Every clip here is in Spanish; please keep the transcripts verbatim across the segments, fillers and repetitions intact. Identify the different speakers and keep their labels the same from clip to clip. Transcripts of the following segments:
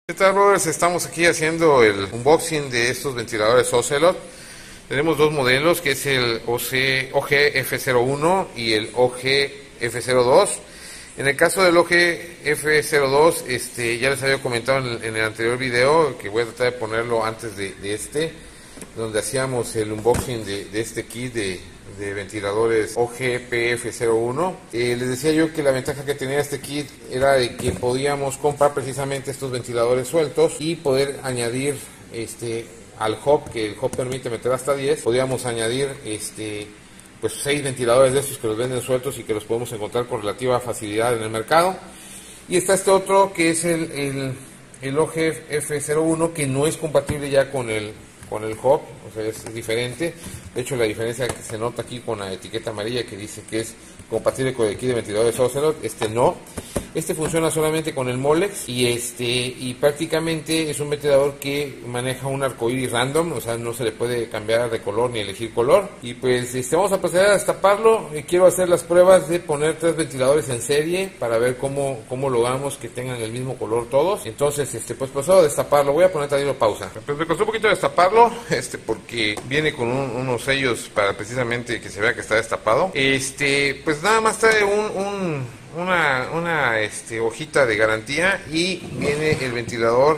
Speaker 1: ¿Qué tal, brothers? Estamos aquí haciendo el unboxing de estos ventiladores Ocelot. Tenemos dos modelos, que es el O G F cero uno y el O G F cero dos. En el caso del O G F cero dos, este, ya les había comentado en el, en el anterior video, que voy a tratar de ponerlo antes de, de este, donde hacíamos el unboxing de, de este kit de, de ventiladores O G P F cero uno. Eh, les decía yo que la ventaja que tenía este kit era de que podíamos comprar precisamente estos ventiladores sueltos y poder añadir este al hub, que el hub permite meter hasta diez, podíamos añadir este pues seis ventiladores de estos que los venden sueltos y que los podemos encontrar con relativa facilidad en el mercado. Y está este otro que es el, el, el O G F cero uno, que no es compatible ya con el con el hub, o sea, es diferente. De hecho, la diferencia que se nota aquí con la etiqueta amarilla que dice que es compatible con el kit de ventiladores Ocelot, este no. Este funciona solamente con el Molex y este y prácticamente es un ventilador que maneja un arcoíris random, o sea, no se le puede cambiar de color ni elegir color. Y pues este, vamos a proceder a destaparlo. Y quiero hacer las pruebas de poner tres ventiladores en serie para ver cómo, cómo logramos que tengan el mismo color todos. Entonces, este pues paso a destaparlo. Voy a poner también pausa. Pues me costó un poquito destaparlo, este porque viene con un, unos sellos para precisamente que se vea que está destapado. Este, pues nada más trae un, un una, una este, hojita de garantía y viene el ventilador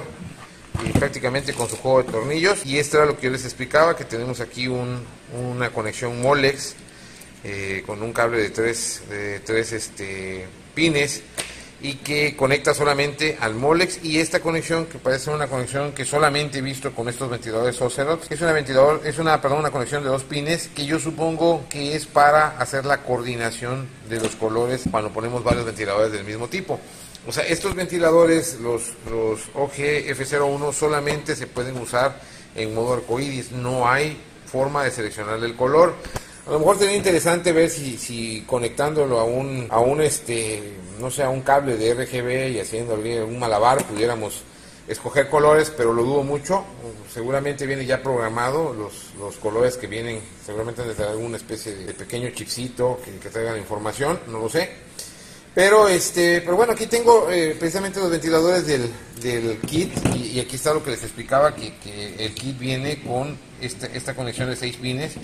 Speaker 1: y prácticamente con su juego de tornillos. Y esto era lo que yo les explicaba, que tenemos aquí un, una conexión Molex eh, con un cable de tres, de tres este, pines, y que conecta solamente al Molex. Y esta conexión, que parece una conexión que solamente he visto con estos ventiladores Ocelot, es una ventilador, es una, perdón, una conexión de dos pines, que yo supongo que es para hacer la coordinación de los colores cuando ponemos varios ventiladores del mismo tipo. O sea, estos ventiladores, los, los O G F cero uno, solamente se pueden usar en modo arcoíris, no hay forma de seleccionar el color. A lo mejor sería interesante ver si, si conectándolo a un, a un este, no sé, a un cable de R G B y haciendo un malabar pudiéramos escoger colores, pero lo dudo mucho. Seguramente viene ya programado los, los colores que vienen, seguramente desde alguna especie de pequeño chipcito que, que traiga la información, no lo sé. Pero este, pero bueno, aquí tengo eh, precisamente los ventiladores del, del kit, y, y aquí está lo que les explicaba, que, que el kit viene con esta, esta conexión de seis pines,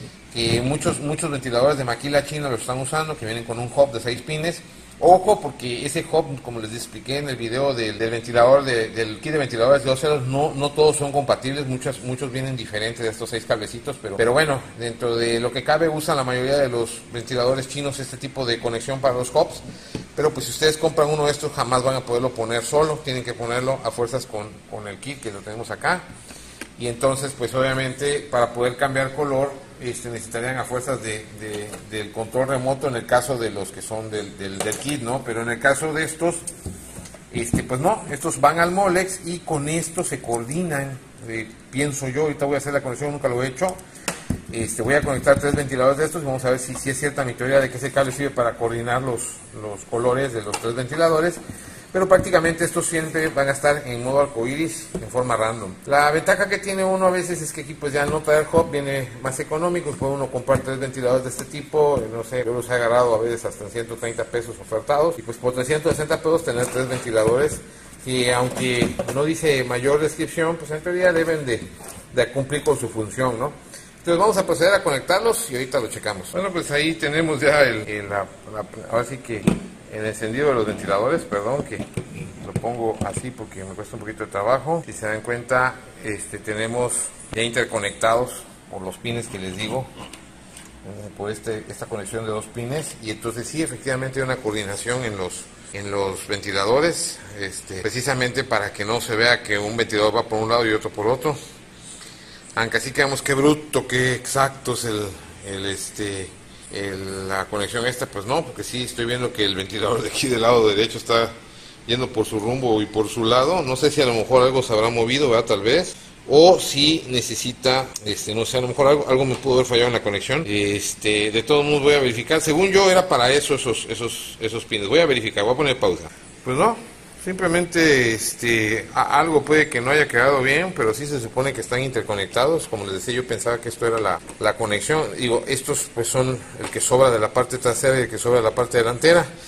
Speaker 1: que muchos, muchos ventiladores de maquila china lo están usando, que vienen con un hub de seis pines. Ojo, porque ese hub, como les expliqué en el video del, del ventilador, de, del kit de ventiladores de Ocelot, no, no todos son compatibles, muchos, muchos vienen diferentes de estos seis cablecitos, pero, pero bueno, dentro de lo que cabe usan la mayoría de los ventiladores chinos este tipo de conexión para los hubs. Pero pues si ustedes compran uno de estos, jamás van a poderlo poner solo, tienen que ponerlo a fuerzas con, con el kit que lo tenemos acá. Y entonces pues obviamente para poder cambiar color este, necesitarían a fuerzas de, de, del control remoto en el caso de los que son del, del, del kit, ¿no? Pero en el caso de estos, este, pues no, estos van al Molex y con esto se coordinan, eh, pienso yo. Ahorita voy a hacer la conexión, nunca lo he hecho. Este, voy a conectar tres ventiladores de estos y vamos a ver si, si es cierta mi teoría de que ese cable sirve para coordinar los, los colores de los tres ventiladores. Pero prácticamente estos siempre van a estar en modo arcoíris en forma random. La ventaja que tiene uno a veces es que aquí pues ya no traer hub, viene más económico y puede uno comprar tres ventiladores de este tipo. No sé, yo los he agarrado a veces hasta en ciento treinta pesos ofertados, y pues por trescientos sesenta pesos tener tres ventiladores que, aunque no dice mayor descripción, pues en teoría deben de, de cumplir con su función, ¿no? Entonces vamos a proceder a conectarlos y ahorita lo checamos. Bueno, pues ahí tenemos ya el, el la, la, ahora sí que el encendido de los ventiladores. Perdón que lo pongo así porque me cuesta un poquito de trabajo. Si se dan cuenta, este, tenemos ya interconectados por los pines que les digo, eh, por este, esta conexión de dos pines. Y entonces sí, efectivamente hay una coordinación en los, en los ventiladores, este, precisamente para que no se vea que un ventilador va por un lado y otro por otro. Aunque así quedamos, qué bruto, qué exacto es el, el este... El, la conexión esta, pues no, porque sí estoy viendo que el ventilador de aquí del lado derecho está yendo por su rumbo y por su lado. No sé si a lo mejor algo se habrá movido, ¿verdad? Tal vez, o si necesita, este, no sé, a lo mejor algo, algo me pudo haber fallado en la conexión. Este, de todos modos voy a verificar. Según yo era para eso esos, esos, esos pines. Voy a verificar, voy a poner pausa. Pues no, simplemente este, a, algo puede que no haya quedado bien, pero sí se supone que están interconectados. Como les decía, yo pensaba que esto era la, la conexión. Digo, estos pues son el que sobra de la parte trasera y el que sobra de la parte delantera.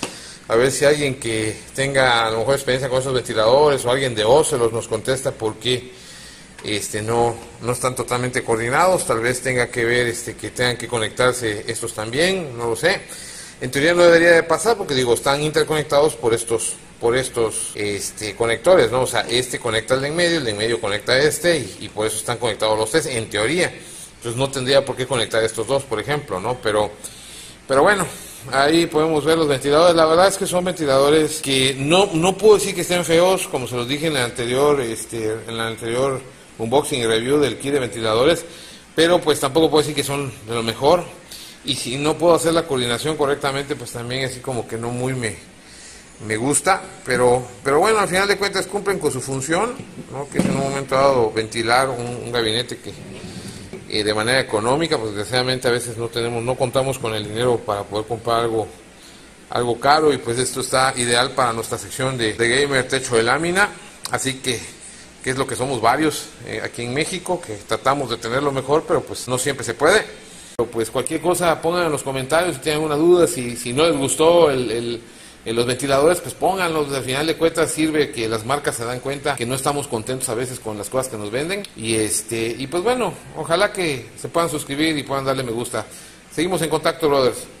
Speaker 1: A ver si alguien que tenga a lo mejor experiencia con esos ventiladores o alguien de Ocelos nos contesta por qué este, no, no están totalmente coordinados. Tal vez tenga que ver este, que tengan que conectarse estos también, no lo sé. En teoría no debería de pasar porque digo, están interconectados por estos por estos este, conectores, ¿no? O sea, este conecta al de en medio, el de en medio conecta a este y, y por eso están conectados los tres, en teoría. Entonces no tendría por qué conectar estos dos, por ejemplo, ¿no? Pero, pero bueno, ahí podemos ver los ventiladores. La verdad es que son ventiladores que no, no puedo decir que estén feos, como se los dije en el anterior, este, en el anterior unboxing y review del kit de ventiladores, pero pues tampoco puedo decir que son de lo mejor. Y si no puedo hacer la coordinación correctamente, pues también así como que no muy me, me gusta. Pero, pero bueno, al final de cuentas cumplen con su función, ¿no? Que es en un momento dado ventilar un, un gabinete que eh, de manera económica, pues desgraciadamente a veces no tenemos, no contamos con el dinero para poder comprar algo, algo caro. Y pues esto está ideal para nuestra sección de, de gamer techo de lámina. Así que, que es lo que somos varios eh, aquí en México, que tratamos de tenerlo mejor, pero pues no siempre se puede. Pero pues cualquier cosa pongan en los comentarios si tienen alguna duda, si, si no les gustó el, el, el, los ventiladores, pues pónganlos. Al final de cuentas sirve que las marcas se dan cuenta que no estamos contentos a veces con las cosas que nos venden. Y este y pues bueno, ojalá que se puedan suscribir y puedan darle me gusta. Seguimos en contacto, brothers.